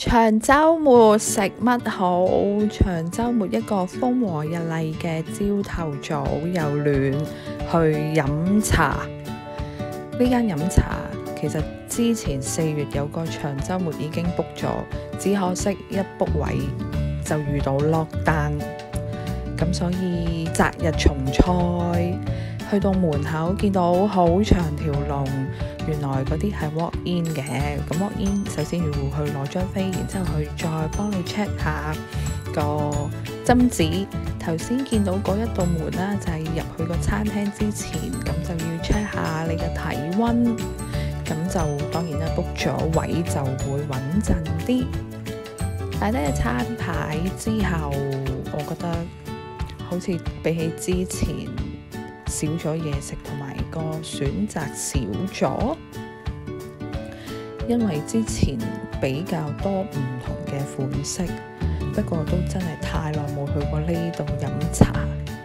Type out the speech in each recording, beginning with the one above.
長週末食乜好？長週末一個風和日麗嘅朝頭早又暖，去飲茶。呢間飲茶其實之前4月有個長週末已經 book 咗，只可惜一 book 位就遇到 lockdown，咁所以擇日重賽。去到門口見到好長條龍，原來嗰啲係 walk in 嘅。咁 walk in 首先要去攞張飛，然之後佢再幫你 check 下個針紙。頭先見到嗰一道門啦，就係入去個餐廳之前，咁就要 check 下你嘅體温。咁就當然啦 book 咗位就會穩陣啲。睇低個餐牌之後，我覺得好似比起之前少咗嘢食，同埋個選擇少咗，因為之前比較多唔同嘅款式，不過都真係太耐冇去過呢度飲茶，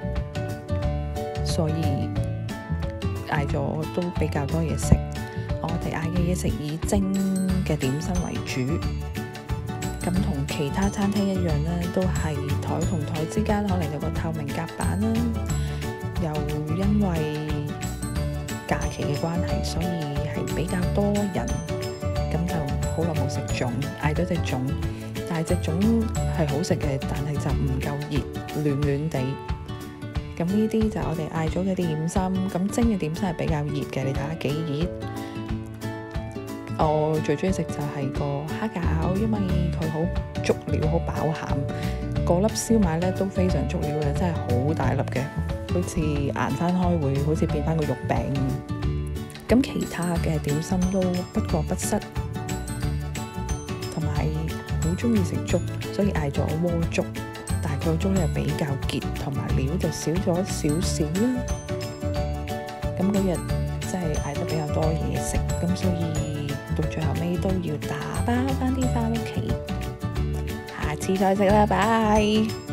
所以嗌咗都比較多嘢食。我哋嗌嘅嘢食以蒸嘅點心為主，咁同其他餐廳一樣呢，都係台同台之間可能有個透明夾板啦。又因為假期嘅關係，所以係比較多人，咁就好耐冇食粽，嗌咗隻粽，但係隻粽係好食嘅，但係就唔夠熱，暖暖地。咁呢啲就我哋嗌咗嘅點心，咁蒸嘅點心係比較熱嘅，你睇下幾熱。我最中意食就係個蝦餃，因為佢好足料，好飽餡。嗰粒燒賣咧都非常足料嘅，真係好大粒嘅。好似硬翻開會好似變翻個肉餅咁，其他嘅點心都不過不失，同埋好中意食粥，所以嗌咗鍋粥，但係佢個粥咧比較結，同埋料就少咗少少啦。咁嗰日真係嗌得比較多嘢食，咁所以到最後尾都要打包翻啲翻屋企，下次再食啦，拜。